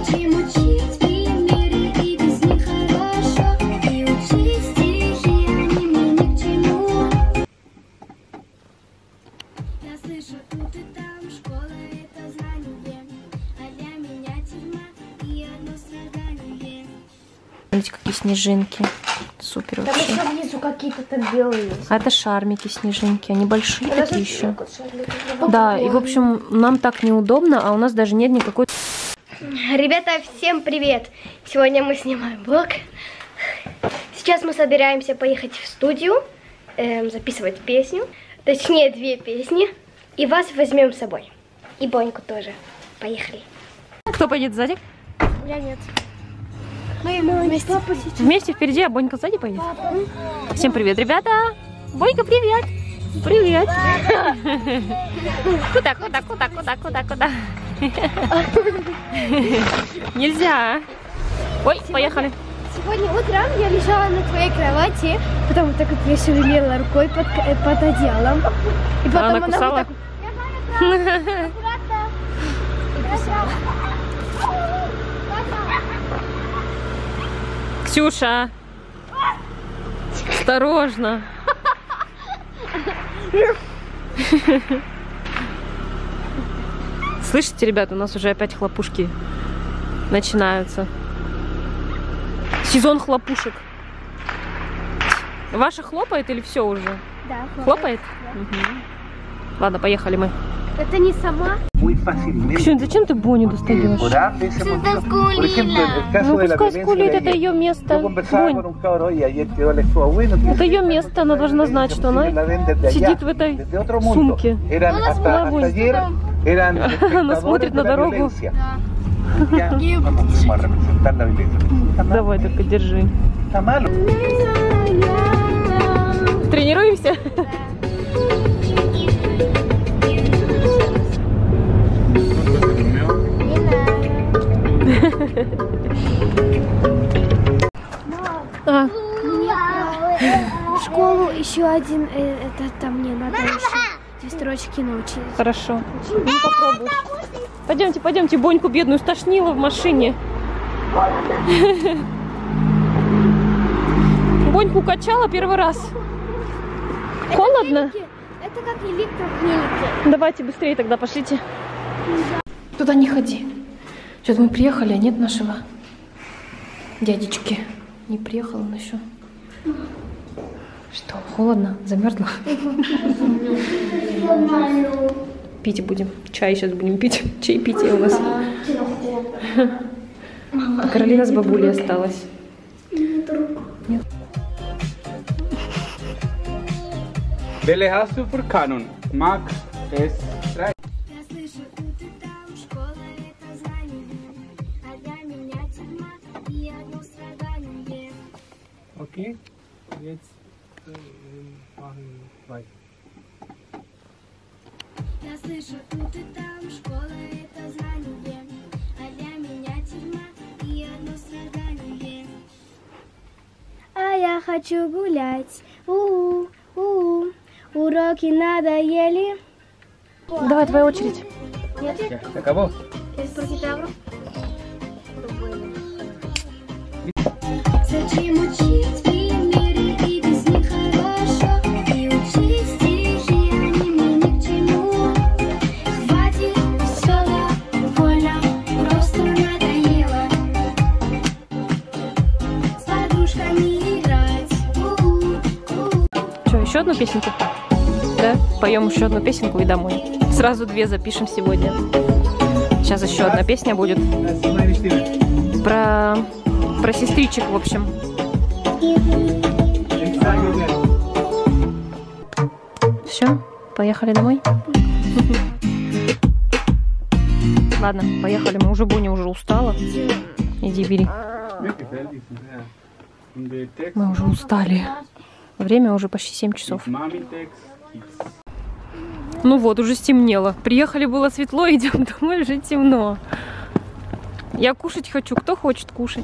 Зачем учить и мире, и без них хорошо, и учить стихи, они мне ни к чему. Я слышу тут и там, школа это знание, а для меня тюрьма и одно страдание. Смотрите, какие снежинки. Супер вообще. Там еще внизу какие-то там белые есть. А это шармики, снежинки. Они большие такие еще. Да, и в общем, нам так неудобно, а у нас даже нет никакой... Ребята, всем привет! Сегодня мы снимаем влог. Сейчас мы собираемся поехать в студию, записывать песню. Точнее, 2 песни. И вас возьмем с собой. И Боньку тоже. Поехали. Кто поедет сзади? Я нет. Мы вместе. Вместе впереди, а Бонька сзади поедет? Всем привет, ребята! Бонька, привет! Привет! Куда? Нельзя! Ой, поехали! Сегодня утром я лежала на твоей кровати, потом так как я шевелила рукой под одеялом. И потом она кусала? Вот так... И кусала. Ксюша! Осторожно! Слышите, ребята, у нас уже опять хлопушки начинаются. Сезон хлопушек. Ваша хлопает или все уже? Да, Хлопает? Да. Угу. Ладно, поехали мы. Это не сама. Ксюнь, зачем ты Боню достаешь? Ну, пускай скулит, это ее место. Бонь. Это ее место, она должна знать, что она сидит в этой сумке. Она смотрит на дорогу. Давай, только держи. Тренируемся? В школу еще один, это мне надо еще 2 строчки научить. Хорошо. Ну, попробуй. Пойдемте, Боньку бедную стошнило в машине. Боньку качала первый раз. Холодно? Это как электрокнилики. Давайте быстрее тогда, пошлите. Туда не ходи. Что-то мы приехали, а нет нашего дядечки. Не приехал он еще. Что, холодно? Замерзла? Пить будем. Чай сейчас будем пить. Чаепитие у нас. А Каролина с бабулей осталась. Нет. Delegaste för kanon. Max S. Я слышу тут и там, школа это знание, а для меня тюрьма и одно страдание. Okay. Jetzt machen weiter. Я слышу тут и там, школа это знание, а для меня тюрьма и одно страдание. А я хочу гулять. Уроки надоели. Давай, твоя очередь. Acabó. Зачем учить и мире, и без них хорошо, и учить стихи, они мне ни к чему. Хватит, все довольно, просто надоело с подружками играть. Что, еще одну песенку? Да? Поем еще одну песенку и домой. Сразу 2 запишем сегодня. Сейчас еще одна песня будет. Про сестричек, в общем. Все, поехали домой. Ладно, поехали. Мы уже, Боня уже устала. Иди, бери. Мы уже устали. Время уже почти 7 часов. Ну вот, уже стемнело. Приехали, было светло, идем домой, уже темно. Я кушать хочу. Кто хочет кушать?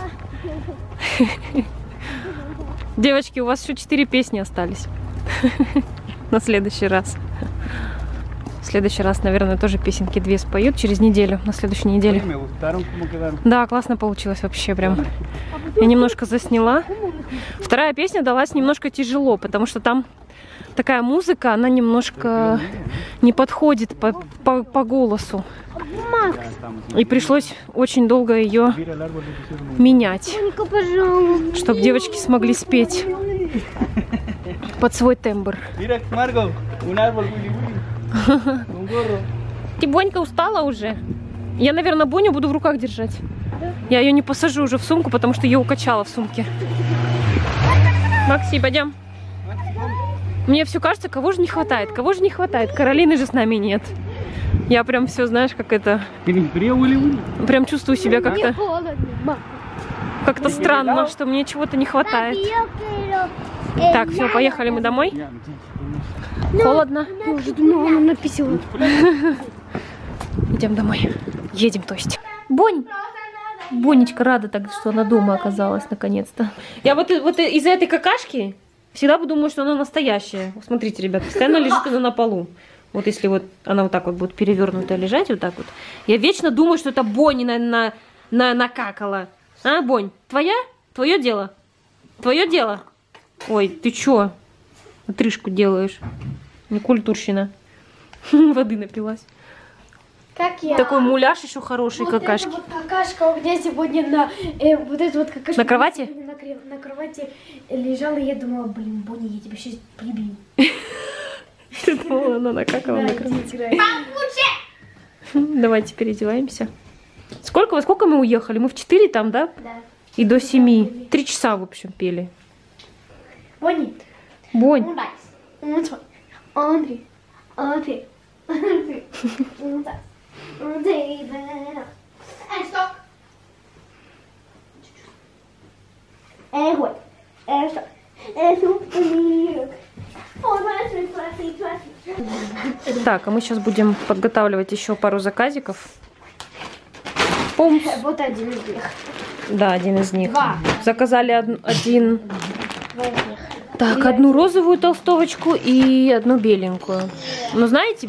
Девочки, у вас еще 4 песни остались. На следующий раз. В следующий раз, наверное, тоже песенки 2 споют через неделю, на следующей неделе. Да, классно получилось вообще прям. Я немножко засняла. Вторая песня далась немножко тяжело, потому что там такая музыка, она немножко не подходит по голосу. И пришлось очень долго ее менять, чтобы девочки смогли спеть под свой тембр. Ты, Бонька, устала уже? Я, наверное, Боню буду в руках держать. Я ее не посажу уже в сумку, потому что ее укачала в сумке. Макси, пойдем. Мне все кажется, кого же не хватает? Кого же не хватает? Каролины же с нами нет. Я прям все, знаешь, как это... Прям чувствую себя как-то странно, что мне чего-то не хватает. Так, все, поехали мы домой. Холодно. Я уже думала, она написала. Идем домой. Едем, то есть. Бонь! Бонечка рада так, что она дома оказалась, наконец-то. Я вот из-за этой какашки всегда думаю, что она настоящая. Смотрите, ребят, постоянно лежит она на полу. Вот если вот она вот так вот будет перевернутая лежать, вот так вот. Я вечно думаю, что это Бонни накакала. А, Бонь, твоя? Твое дело? Твое дело? Ой, ты чё? Отрыжку делаешь. Не культурщина. Воды напилась. Как я? Такой муляж еще хороший, вот какашки. Вот какашка у меня сегодня вот эта вот какашка. На кровати? На кровати лежала, и я думала, блин, Бонни, я тебя сейчас прибью. Ты думала, она накакала на кровати. Давайте переодеваемся. Во сколько мы уехали? Мы в 4 там, да? Да. И до 7. 3 часа, в общем, пели. Бонни. Бонь. Андрей. Так, а мы сейчас будем подготавливать еще пару заказиков. Пумс. Вот один из них. Да, один из них. 2. Заказали один. 2 из них. Так, одну розовую толстовочку и одну беленькую. Но знаете,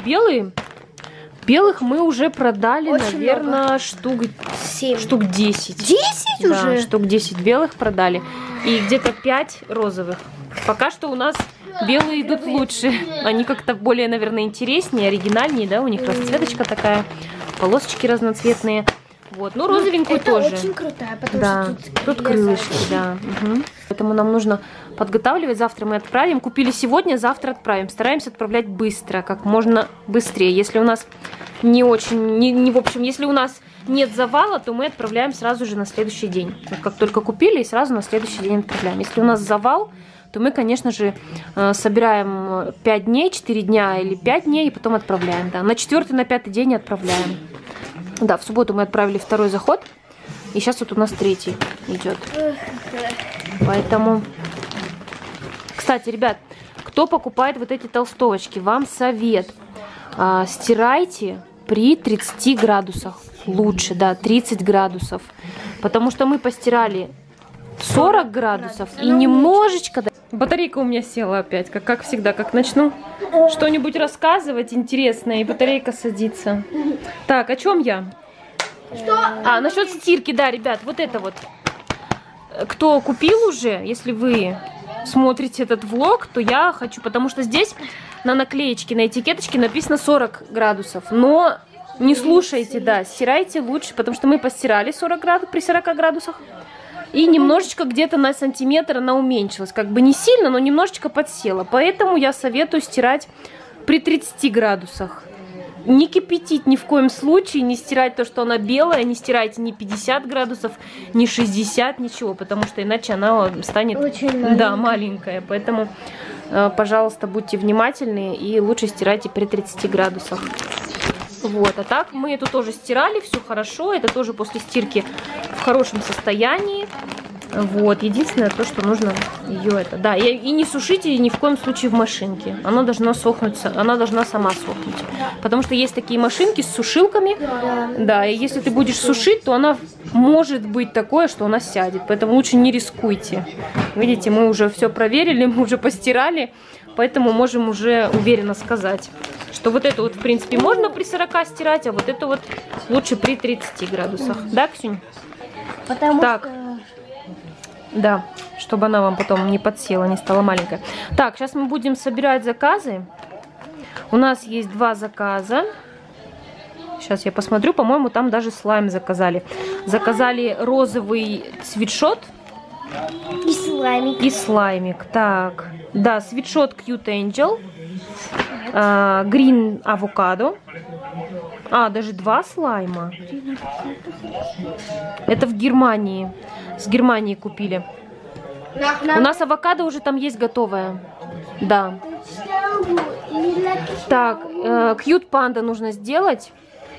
белых мы уже продали, Очень наверное, штук 10. 10 Да, уже? штук 10 белых продали. И где-то 5 розовых. Пока что у нас белые идут лучше. Они как-то более, наверное, интереснее, оригинальнее, да? У них расцветочка такая, полосочки разноцветные. Вот, ну розовенькую это тоже. Очень крутая, потому Да, что тут крылышки, да. Угу. Поэтому нам нужно подготавливать. Завтра мы отправим. Купили сегодня, завтра отправим. Стараемся отправлять быстро, как можно быстрее. Если у нас не очень, в общем, если у нас нет завала, то мы отправляем сразу же на следующий день. Вот как только купили, и сразу на следующий день отправляем. Если у нас завал, то мы, конечно же, собираем 5 дней, 4 дня или 5 дней, и потом отправляем. Да. На 4-й, на 5-й день отправляем. Да, в субботу мы отправили 2-й заход, и сейчас вот у нас 3-й идет. Поэтому... Кстати, ребят, кто покупает вот эти толстовочки, вам совет. Стирайте при 30 градусах. Лучше, да, 30 градусов. Потому что мы постирали 40 градусов и немножечко... Батарейка у меня села опять, как всегда, как начну что-нибудь рассказывать интересное, и батарейка садится. Так, о чем я? Что? Насчет стирки, да, ребят, вот это вот. Кто купил уже, если вы смотрите этот влог, то я хочу, потому что здесь на наклеечке, на этикеточке написано 40 градусов, но не слушайте, да, стирайте лучше, потому что мы постирали 40 градусов, при 40 градусах. И немножечко где-то на сантиметр она уменьшилась. Как бы не сильно, но немножечко подсела. Поэтому я советую стирать при 30 градусах. Не кипятить ни в коем случае, не стирать то, что она белая. Не стирайте ни 50 градусов, ни 60, ничего. Потому что иначе она станет маленькая. Поэтому, пожалуйста, будьте внимательны и лучше стирайте при 30 градусах. Вот, а так мы эту тоже стирали, все хорошо, это тоже после стирки в хорошем состоянии. Вот, единственное то, что нужно ее это, да, и не сушите ни в коем случае в машинке, она должна сохнуть, она должна сама сохнуть, потому что есть такие машинки с сушилками, да, и если ты будешь сушить, то она может быть такое, что она сядет, поэтому лучше не рискуйте. Видите, мы уже все проверили, мы уже постирали, поэтому можем уже уверенно сказать, что вот это вот, в принципе, можно при 40 стирать, а вот это вот лучше при 30 градусах. Да, Ксюнь? Потому так. что... Да, чтобы она вам потом не подсела, не стала маленькая. Так, сейчас мы будем собирать заказы. У нас есть 2 заказа. Сейчас я посмотрю, по-моему, там даже слайм заказали. Заказали розовый свитшот. И слаймик. И слаймик. Так, да, свитшот Cute Angel. Green авокадо. Даже 2 слайма. Это в Германии. С Германии купили. У нас авокадо уже там есть готовое. Да. Так, Cute Panda нужно сделать.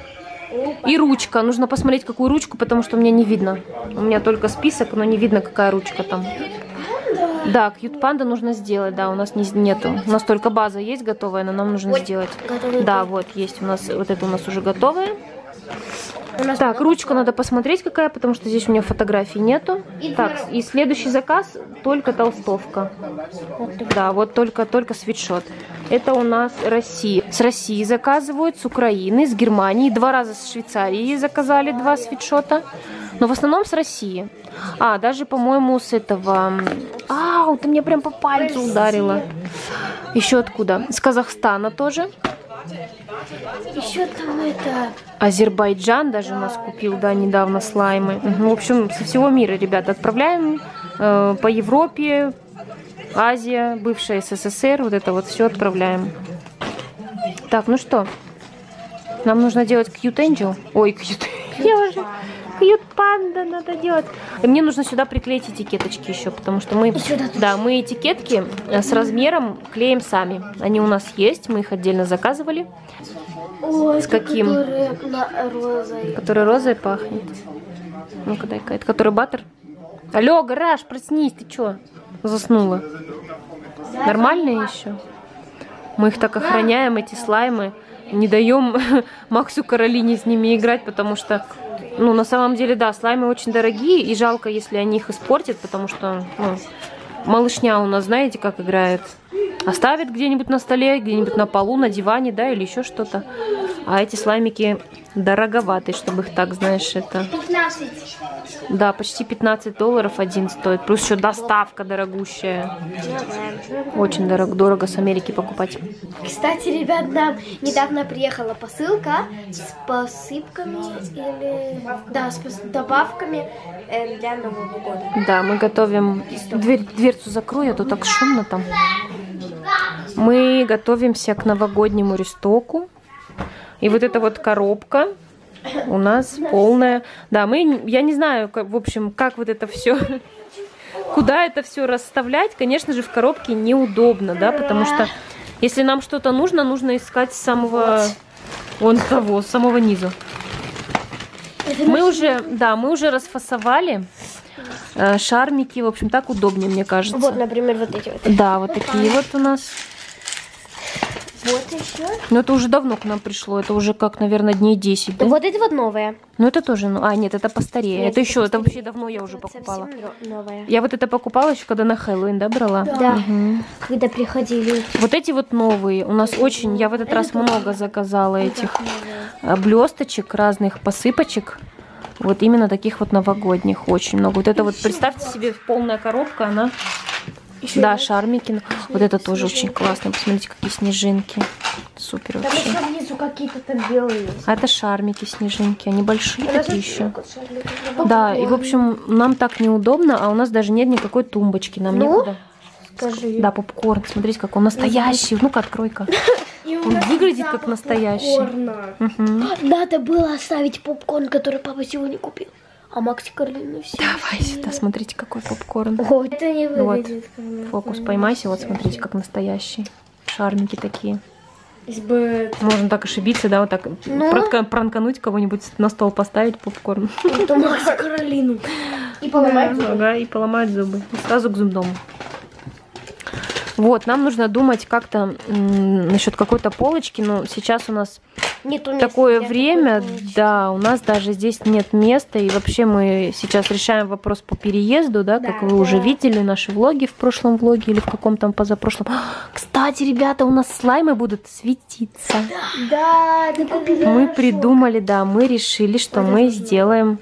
И ручка. Нужно посмотреть, какую ручку, потому что мне не видно. У меня только список, но не видно, какая ручка там. Да, Cute Panda нужно сделать. Да, у нас нету. У нас только база есть готовая, но нам нужно сделать. Да, вот есть у нас. Вот это у нас уже готовое. Так, ручку надо посмотреть, какая, потому что здесь у меня фотографий нету. Так, и следующий заказ только толстовка. Да, вот только свитшот. Это у нас Россия. С России заказывают, с Украины, с Германии. 2 раза с Швейцарии заказали 2 свитшота. Но в основном с России. Даже, по-моему, с этого... ты меня прям по пальцу ударила. Еще откуда? С Казахстана тоже. Еще там это... Азербайджан даже у нас купил, да, недавно слаймы. В общем, со всего мира, ребята, отправляем по Европе, Азия, бывшая СССР, вот это вот все отправляем. Так, ну что, нам нужно делать Cute Angel. Ой, Cute Panda надо делать. И мне нужно сюда приклеить этикеточки еще, потому что мы этикетки с размером клеим сами. Они у нас есть, мы их отдельно заказывали. С каким? Который розой пахнет. Ну-ка, дай-ка. Это который баттер? Алло, гараж, проснись, ты чё? Заснула. Нормальные еще? Мы их так охраняем, эти слаймы. Не даем Максу Каролине с ними играть, потому что, на самом деле, да, слаймы очень дорогие, и жалко, если они их испортят, потому что, малышня у нас, знаете, как играет? Оставит где-нибудь на столе, где-нибудь на полу, на диване, да, или еще что-то. А эти слаймики дороговатые, чтобы их так, знаешь, это... 15. Да, почти $15 один стоит. Плюс еще доставка дорогущая. Очень дорого с Америки покупать. Кстати, ребят, нам недавно приехала посылка с посыпками или... Да, с добавками для Нового года. Да, мы готовим... Дверцу закрою, а то так шумно там. Мы готовимся к новогоднему рестоку. И вот эта вот коробка у нас полная. Да, я не знаю, в общем, как вот это все, куда это все расставлять. Конечно же, в коробке неудобно, да, потому что если нам что-то нужно, нужно искать с самого, с самого низу. Мы уже расфасовали шармики, в общем, так удобнее, мне кажется. Вот, например, вот эти вот. Да, вот такие вот у нас. Вот еще. Но это уже давно к нам пришло. Это уже как, наверное, дней 10. Да? Вот это вот новое. Ну это тоже. Нет, это постарее. Нет, это еще, постарее. это вообще давно я уже покупала. Новое. Я вот это покупала еще, когда на Хэллоуин, да, брала? Да. Угу. Когда приходили. Вот эти вот новые. У нас очень, я в этот раз много заказала этих блесточек, разных посыпочек. Вот именно таких вот новогодних очень много. Вот это вот, представьте себе, полная коробка, она... Еще да, шармики. Вот это тоже очень классно. Посмотрите, какие снежинки. Супер вообще. Там внизу какие-то там белые есть. А это шармики, снежинки. Они большие такие еще. Да, и в общем, нам так неудобно, а у нас даже нет никакой тумбочки. Нам некуда. Скажи. Да, попкорн. Смотрите, как он настоящий. Ну-ка, открой-ка. Он выглядит как настоящий. Надо было оставить попкорн, который папа сегодня купил. А Макс Карлину все. Давай сюда, смотрите, какой попкорн. О, это не выглядит. Вот. Фокус поймайся, вот смотрите, как настоящий. Шармики такие. Можно так ошибиться, да, вот так пранкануть кого-нибудь, на стол поставить попкорн. Это Макс Каролину. И поломать зубы. Ага, и поломать зубы. И сразу к зубному. Вот, нам нужно думать как-то насчет какой-то полочки, но сейчас у нас Нету места такое для время, такой полочки. да, у нас даже здесь нет места, и вообще мы сейчас решаем вопрос по переезду, да, как вы уже видели, наши влоги в прошлом влоге или в каком-то позапрошлом. Кстати, ребята, у нас слаймы будут светиться. Да, Мы придумали, да, мы решили, что мы сделаем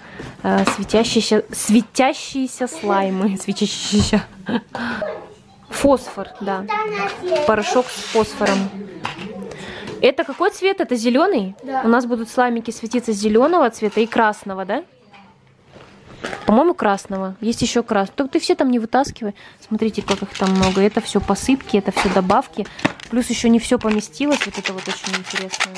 светящиеся слаймы, светящиеся. Фосфор, да, порошок с фосфором. Это какой цвет? Это зеленый? Да. У нас будут слаймики светиться зеленого цвета и красного, да? По-моему, красного. Есть еще красный. Только ты все там не вытаскивай. Смотрите, как их там много. Это все посыпки, это все добавки. Плюс еще не все поместилось. Вот это вот очень интересное.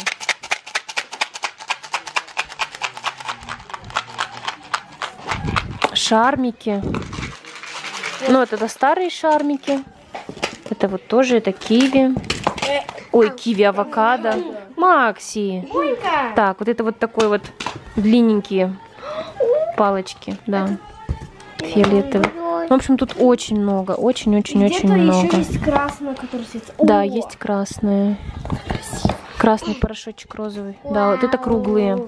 Шармики. Ну, это старые шармики. Это вот тоже, это киви. Ой, киви, авокадо. Макси. Так, вот это вот такой вот длинненькие палочки, да. Фиолетовые. В общем, тут очень много, очень-очень-очень много. еще есть красная, которая светится. Да, есть красные. Красный порошочек розовый. Да, вот это круглые.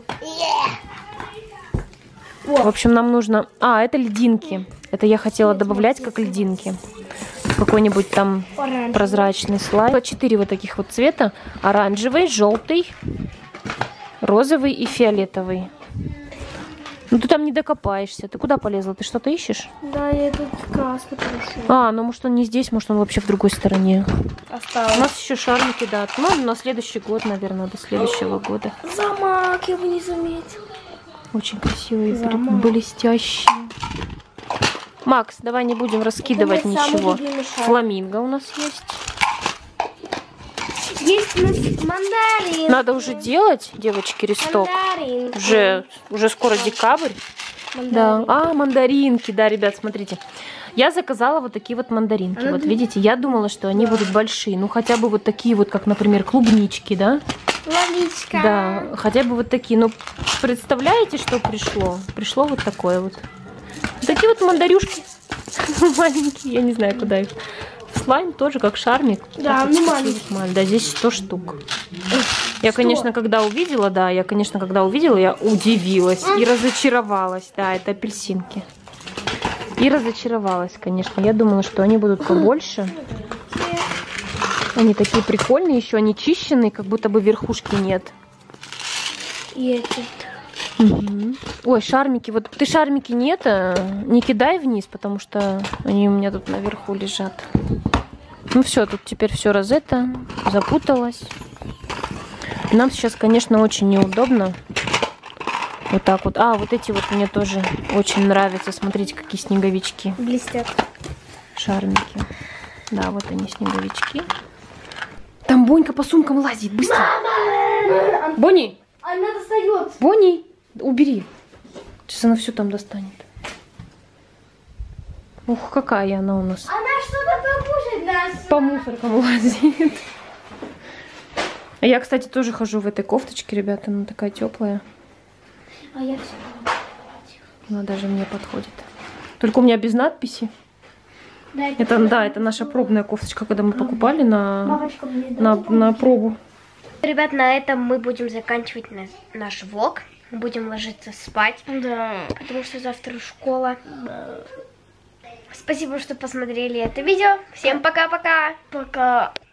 В общем, нам нужно... А, это льдинки. Это я хотела добавлять как льдинки. Какой-нибудь там прозрачный слайм. 4 вот таких вот цвета. Оранжевый, желтый, розовый и фиолетовый. Ну ты там не докопаешься. Ты куда полезла? Ты что-то ищешь? Да, я тут красный пошел. А, ну может он не здесь, может он вообще в другой стороне. Осталось. У нас еще шармики, да. Ну, на следующий год, наверное, до следующего года. Замок, я бы не заметила. Очень красивые, Замок. блестящие. Макс, давай не будем раскидывать Это мой самый ничего. любимый шар. Фламинго у нас есть. Есть у нас мандарин. Надо уже делать, девочки, ресток. Мандарин. Уже скоро декабрь. Да. А, мандаринки, да, ребят, смотрите. Я заказала вот такие вот мандаринки. Вот видите, я думала, что они будут большие. Ну, хотя бы вот такие вот, как, например, клубнички, да? Лоличка. Да, хотя бы вот такие. Ну, представляете, что пришло? Пришло вот такое вот. Такие вот мандарюшки маленькие. Я не знаю, куда их. Слайм тоже как шармик. Да, Так, ну вот маленький. такие вот, да, здесь 100 штук. Я, конечно, когда увидела, я удивилась и разочаровалась. Да, это апельсинки. И разочаровалась, конечно. Я думала, что они будут побольше. Они такие прикольные еще, они чищенные, как будто бы верхушки нет. И эти. Угу. Ой, шармики. Вот ты шармики не кидай вниз, потому что они у меня тут наверху лежат. Ну все, тут теперь все запуталось. Нам сейчас, конечно, очень неудобно. Вот так вот. А, вот эти вот мне тоже очень нравятся. Смотрите, какие снеговички. Блестят. Шармики. Да, вот они, снеговички. Там Бонька по сумкам лазит. Быстро. Бонни! Она достает. Бонни, убери. Сейчас она все там достанет. Ух, какая она у нас. Она что-то покушать даст. По мусоркам лазит. А я, кстати, тоже хожу в этой кофточке, ребята. Она такая теплая. А я все. Она даже мне подходит. Только у меня без надписи. Да, Это наша пробная кофточка, когда мы покупали на пробу. Ребят, на этом мы будем заканчивать наш влог. Будем ложиться спать. Да. Потому что завтра школа. Спасибо, что посмотрели это видео. Всем пока-пока. Пока.